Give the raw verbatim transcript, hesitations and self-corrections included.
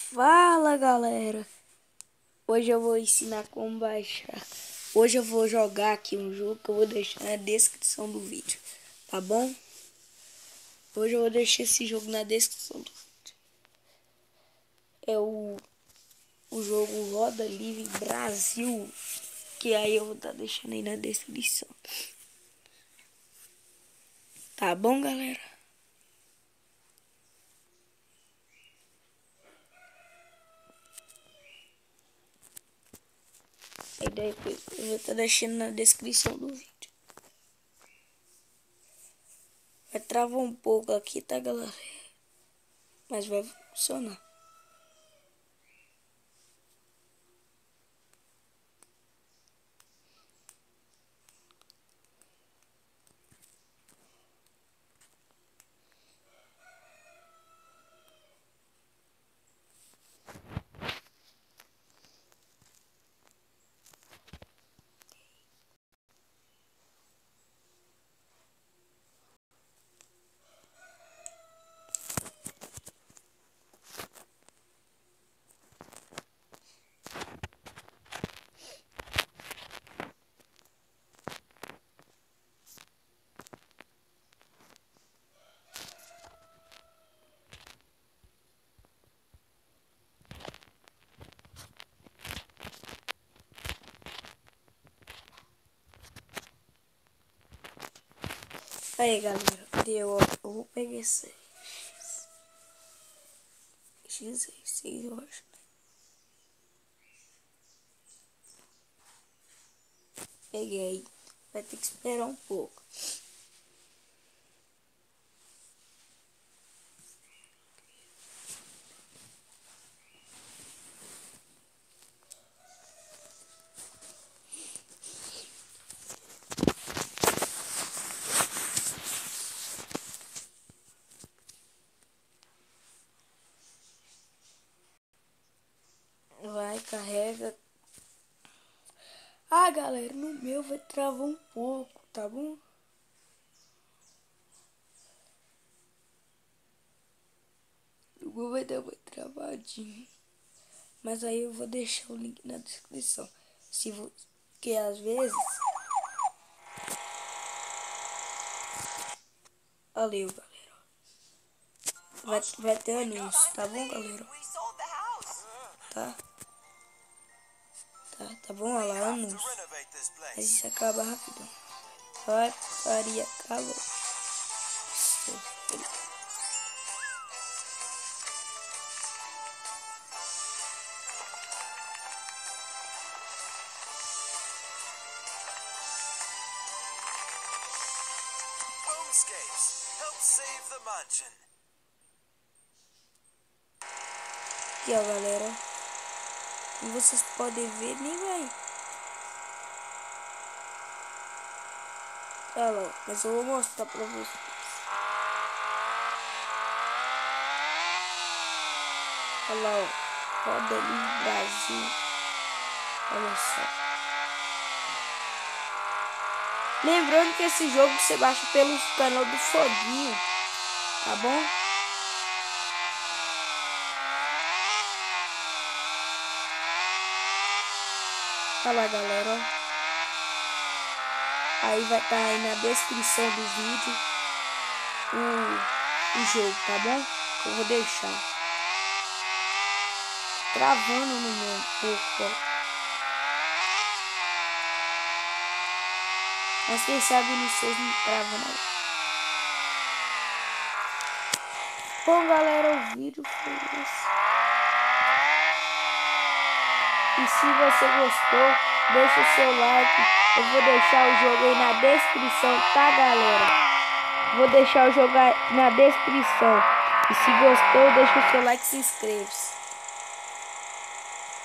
Fala galera, hoje eu vou ensinar como baixar. Hoje eu vou jogar aqui um jogo que eu vou deixar na descrição do vídeo, tá bom? Hoje eu vou deixar esse jogo na descrição do vídeo. É o, o jogo Roda Livre Brasil, que aí eu vou estar tá deixando aí na descrição. Tá bom, galera? Aí depois eu vou estar tá deixando na descrição do vídeo. Vai travar um pouco aqui, tá, galera? Mas vai funcionar. Aí galera, deu, ó, eu vou pegar esse X, X aí, seis eu acho. Peguei, vai ter que esperar um pouco. Vai, carrega. Ah, galera, no meu vai travar um pouco, tá bom? O meu vai dar uma travadinha. Mas aí eu vou deixar o link na descrição. Se você, que às vezes... Valeu, galera. Vai, vai ter anúncio, tá bom, galera? Tá? Tá, tá bom? Olha lá, anúncio. Mas isso acaba rapidão. Vai, faria, acaba. Homescapes help save the mansion. Aqui, ó, galera. Como vocês podem ver, nem vai. Olha lá, mas eu vou mostrar pra vocês. Olha lá, ó. Roda Livre Brasil. Olha só. Lembrando que esse jogo você baixa pelo canal do Foguinho. Tá bom? Olha lá, galera, ó. Aí vai estar aí na descrição do vídeo o, o jogo, tá bom? Eu vou deixar. Travando no meu um pouco, ó. Mas quem sabe no seus não trava não. Bom, galera, o vídeo foi esse. E se você gostou, deixa o seu like. Eu vou deixar o jogo aí na descrição, tá, galera? Vou deixar o jogo aí na descrição. E se gostou, deixa o seu like e se inscreva-se.